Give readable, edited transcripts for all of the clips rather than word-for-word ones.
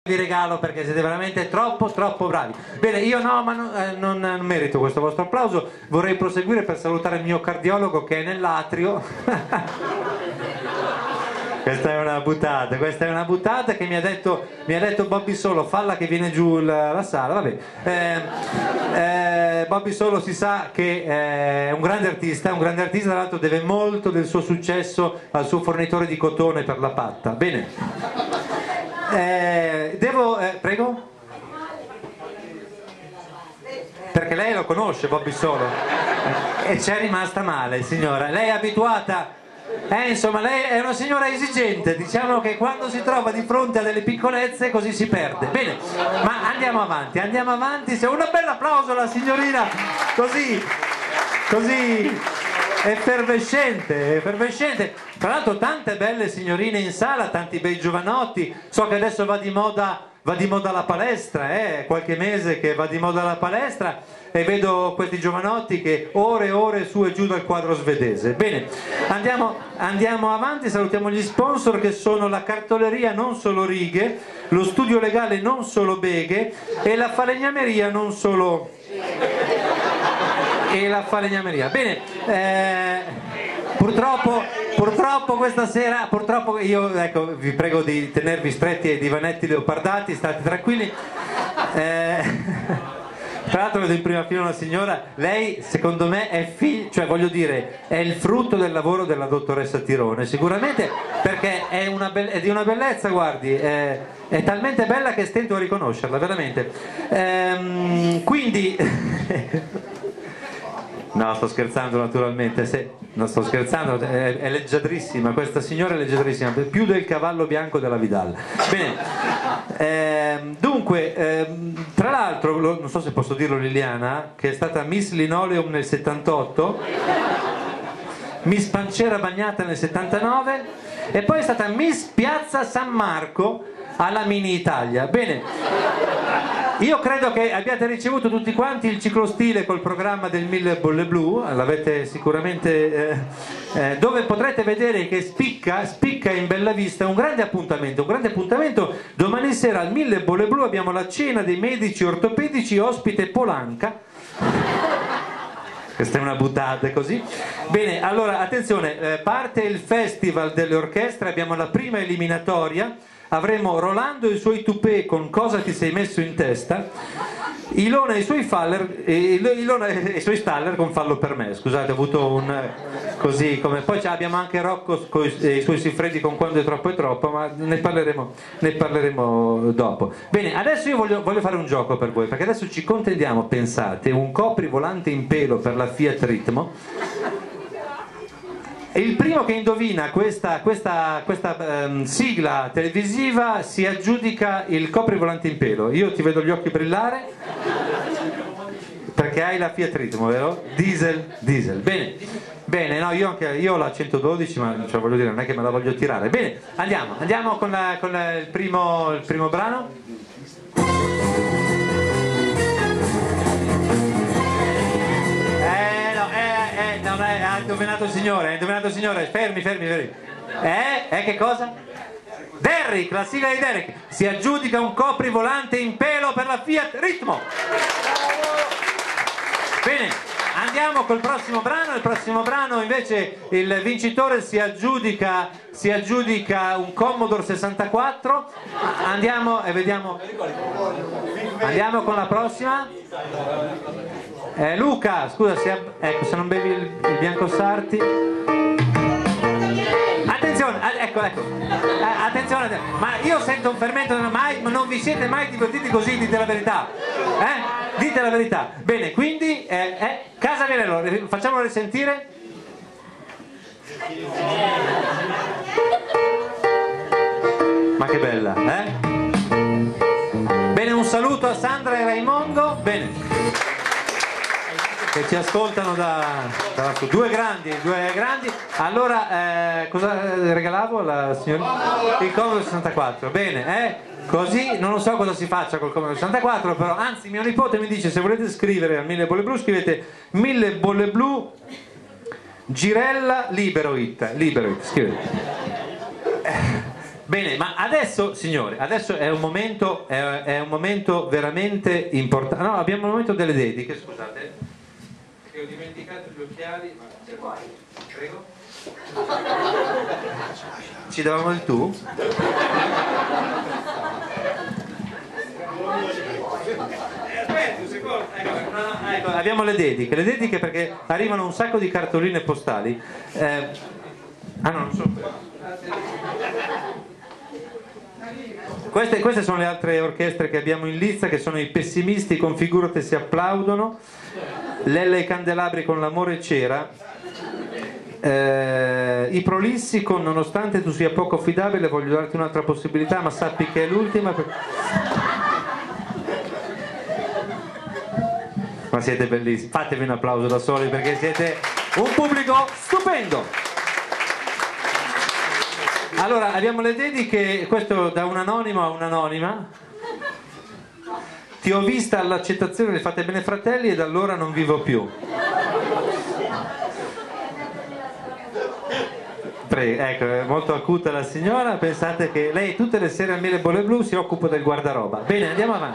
Vi regalo perché siete veramente troppo bravi. Bene, io no, ma non merito questo vostro applauso. Vorrei proseguire per salutare il mio cardiologo che è nell'atrio. Questa è una buttata che mi ha detto Bobby Solo, falla che viene giù la sala. Vabbè. Bobby Solo si sa che è un grande artista, tra l'altro deve molto del suo successo al suo fornitore di cotone per la patta. Bene. Prego? Perché lei lo conosce Bobby Solo e c'è rimasta male, signora. Lei è abituata, insomma, lei è una signora esigente, diciamo che quando si trova di fronte a delle piccolezze così si perde. Bene, ma andiamo avanti. Se un bel applauso alla signorina, così effervescente. Tra l'altro tante belle signorine in sala, tanti bei giovanotti. So che adesso va di moda la palestra, qualche mese che va di moda la palestra, e vedo questi giovanotti che ore e ore su e giù dal quadro svedese. Bene, andiamo avanti, salutiamo gli sponsor che sono la cartoleria Non Solo Righe, lo studio legale Non Solo Beghe e la falegnameria Non Solo... Bene, purtroppo questa sera, io vi prego di tenervi stretti ai divanetti leopardati, state tranquilli. Tra l'altro vedo in prima fila una signora, lei secondo me è è il frutto del lavoro della dottoressa Tirone, sicuramente, perché è di una bellezza, guardi, è talmente bella che stento a riconoscerla, veramente. Quindi... No, sto scherzando naturalmente, non sto scherzando, è leggiadrissima, questa signora è leggiadrissima, più del cavallo bianco della Vidal. Bene, dunque, tra l'altro, non so se posso dirlo Liliana, che è stata Miss Linoleum nel 78, Miss Pancera Bagnata nel 79 e poi è stata Miss Piazza San Marco alla Mini Italia. Bene. Io credo che abbiate ricevuto tutti quanti il ciclostile col programma del 1000 bolle blu, l'avete sicuramente, dove potrete vedere che spicca in bella vista un grande appuntamento. Domani sera al 1000 bolle blu abbiamo la cena dei medici ortopedici, ospite Polanca. Questa è una buttata così. Bene, allora attenzione, parte il festival delle orchestre, abbiamo la prima eliminatoria. Avremo Rolando e i suoi tupè con Cosa ti sei messo in testa, Ilona e i suoi staller con Fallo per me. Scusate, ho avuto un così come. Poi abbiamo anche Rocco e i suoi Siffredi con Quando è troppo, ma ne parleremo dopo. Bene, adesso io voglio fare un gioco per voi, perché adesso ci contendiamo, pensate, un coprivolante in pelo per la Fiat Ritmo. E il primo che indovina questa sigla televisiva si aggiudica il coprivolante in pelo. Io ti vedo gli occhi brillare perché hai la Fiat Ritmo, vero? Diesel. Bene, no, io ho la 112, ma voglio dire, non è che me la voglio tirare. Bene, andiamo con il primo brano. Ha indovinato il signore, fermi. Che cosa? Derrick, la sigla di Derrick, si aggiudica un coprivolante in pelo per la Fiat Ritmo. Bene, andiamo col prossimo brano. Il prossimo brano invece il vincitore si aggiudica un Commodore 64. Andiamo e vediamo. Andiamo con la prossima. Luca, scusa, ecco, se non bevi il Bianco Sarti. Attenzione, ecco. Attenzione, ma io sento un fermento, non vi siete mai divertiti così, dite la verità. Dite la verità. Bene, quindi Casa Vianello, facciamolo risentire. Ma che bella, Bene, un saluto a Sandra e Raimondo. Bene. Che ci ascoltano due grandi. Allora, cosa regalavo alla signora? Il Commodore 64. Bene, così non lo so cosa si faccia col Commodore 64, però anzi mio nipote mi dice, se volete scrivere a 1000 bolle blu, scrivete 1000 bolle blu Girella Libero It, scrivete. Bene, ma adesso, signore, adesso è un momento veramente importante. No, abbiamo il momento delle dediche, scusate. Che ho dimenticato gli occhiali. Prego. Ci davamo il tu? Aspetta un secondo. Ecco, abbiamo le dediche perché arrivano un sacco di cartoline postali. Ah no, non sono queste sono le altre orchestre che abbiamo in lista, che sono i Pessimisti con Figurate si applaudono, Lella e i Candelabri con L'amore c'era, i Prolissi con Nonostante tu sia poco affidabile, voglio darti un'altra possibilità ma sappi che è l'ultima. Ma siete bellissimi, fatevi un applauso da soli perché siete un pubblico stupendo. Allora, abbiamo le dediche, questo da un anonimo a un'anonima. Ti ho vista all'accettazione del Fate Bene Fratelli e da allora non vivo più. Prego, ecco, è molto acuta la signora, pensate che lei tutte le sere al Miele Bolle Blu si occupa del guardaroba. Bene, andiamo avanti.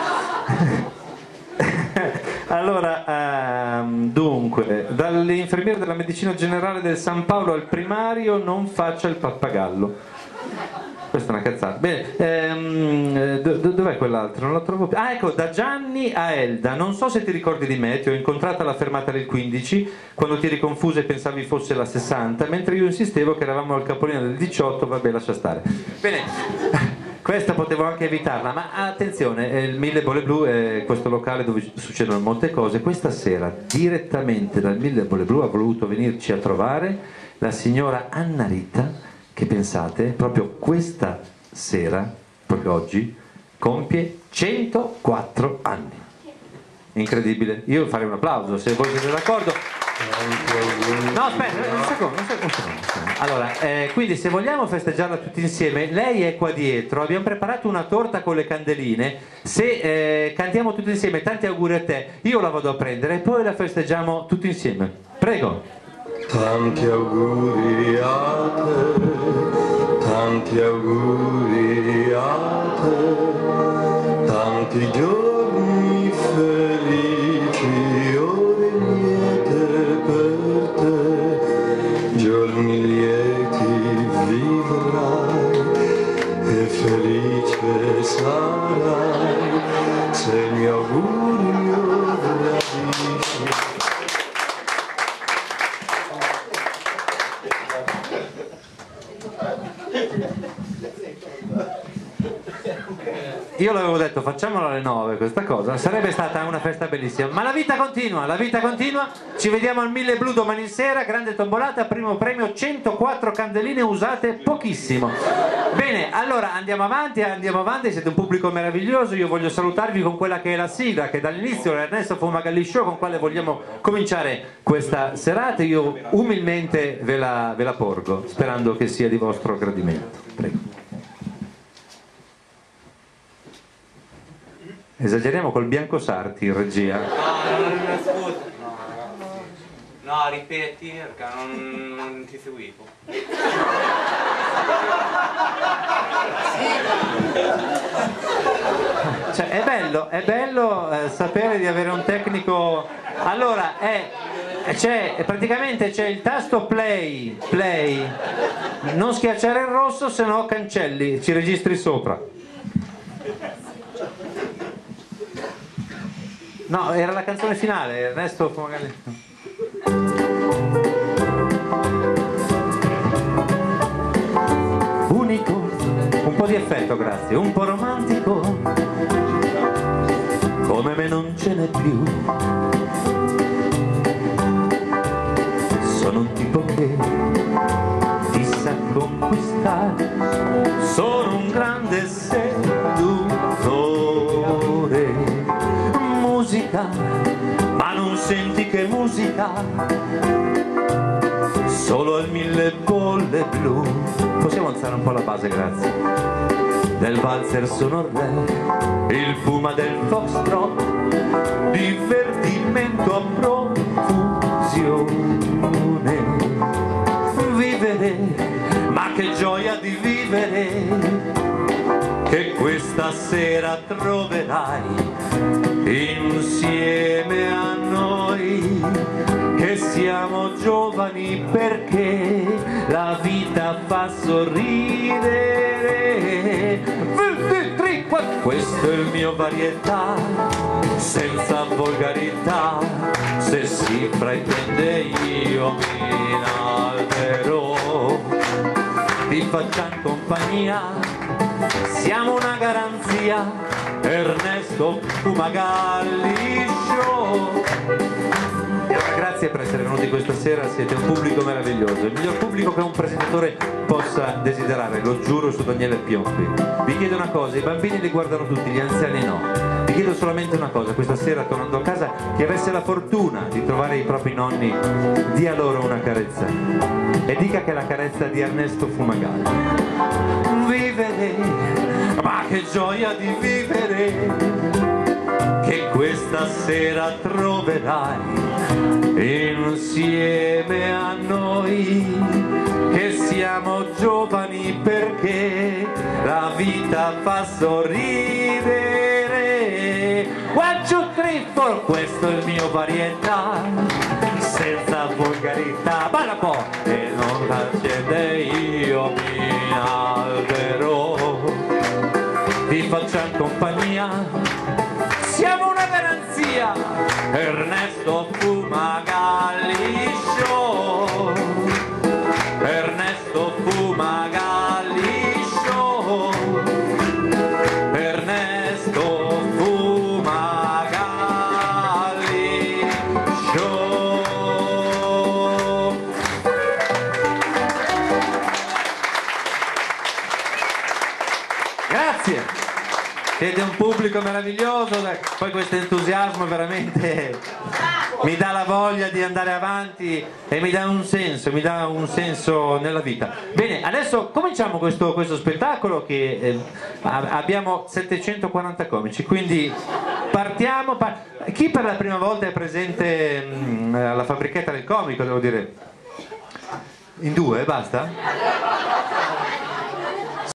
Allora, dunque, dall'infermiere della medicina generale del San Paolo al primario non faccia il pappagallo. Questa è una cazzata. Bene, dov'è quell'altro? Non lo trovo più. Ah, ecco, da Gianni a Elda. Non so se ti ricordi di me, ti ho incontrata alla fermata del 15, quando ti eri confusa e pensavi fosse la 60, mentre io insistevo che eravamo al capolinea del 18, vabbè, lascia stare. Bene. Questa potevo anche evitarla, ma attenzione, il Mille Bolle Blu è questo locale dove succedono molte cose. Questa sera, direttamente dal Mille Bolle Blu, ha voluto venirci a trovare la signora Anna Rita, che pensate, proprio questa sera, proprio oggi, compie 104 anni. Incredibile. Io farei un applauso, se voi siete d'accordo. No, aspetta, un secondo. Allora, quindi se vogliamo festeggiarla tutti insieme, lei è qua dietro, abbiamo preparato una torta con le candeline, se cantiamo tutti insieme tanti auguri a te, io la vado a prendere e poi la festeggiamo tutti insieme. Prego. Tanti auguri a te, tanti auguri a te, tanti giorni felici, ore liete per te, giorni lieti vivrai e felice sarai, se il mio augurio gradisci. Io l'avevo detto, facciamola alle 9 questa cosa, sarebbe stata una festa bellissima, ma la vita continua, ci vediamo al Mille Blu domani sera, grande tombolata, primo premio 104 candeline usate pochissimo. Bene, allora andiamo avanti, siete un pubblico meraviglioso, io voglio salutarvi con quella che è la sigla che dall'inizio l'Ernesto Fumagalli Show con quale vogliamo cominciare questa serata, io umilmente ve la porgo, sperando che sia di vostro gradimento. Prego. Esageriamo col Bianco Sarti in regia. No, scusa. No, ripeti perché non ti seguivo. Cioè, è bello sapere di avere un tecnico. Allora, praticamente c'è il tasto play, non schiacciare il rosso, se no cancelli, ci registri sopra. No, era la canzone finale, Ernesto magari. Unico, un po' di effetto, grazie, un po' romantico, come me non ce n'è più. Sono un tipo che ti sa conquistare, sono un grande seduttore. Musica, ma non senti che musica, solo al Mille Bolle Blu. Possiamo alzare un po' la base, grazie. Del valzer sono re, il puma del foxtrot, divertimento a profusione. Vivere, ma che gioia di vivere, vivere, che questa sera troverai insieme a noi, che siamo giovani perché la vita fa sorridere. Questo è il mio varietà, senza volgarità, se si fraintende io mi inalberò, ti facciamo compagnia, siamo una garanzia, Ernesto Fumagalli Show. E allora, grazie per essere venuti questa sera, siete un pubblico meraviglioso, il miglior pubblico che un presentatore possa desiderare, lo giuro su Daniele Piombi. Vi chiedo una cosa, i bambini li guardano tutti, gli anziani no. Vi chiedo solamente una cosa, questa sera tornando a casa, chi avesse la fortuna di trovare i propri nonni, dia loro una carezza e dica che è la carezza di Ernesto Fumagalli. Vivere, ma che gioia di vivere, che questa sera troverai insieme a noi, che siamo giovani perché la vita fa sorridere. 1, 2, 3, 4, questo è il mio varietà, senza volgarità, balla un po', e non accende io mi alberò, ti facciamo compagnia, siamo una garanzia, Ernesto Fumagalli Show, Ernesto Fumagalli Show, Ernesto Fumagalli Show. Grazie. Siete un pubblico meraviglioso, poi questo entusiasmo veramente mi dà la voglia di andare avanti e mi dà un senso nella vita. Bene, adesso cominciamo questo spettacolo che abbiamo 740 comici, quindi partiamo. Chi per la prima volta è presente alla fabbrichetta del comico, devo dire? In due, basta?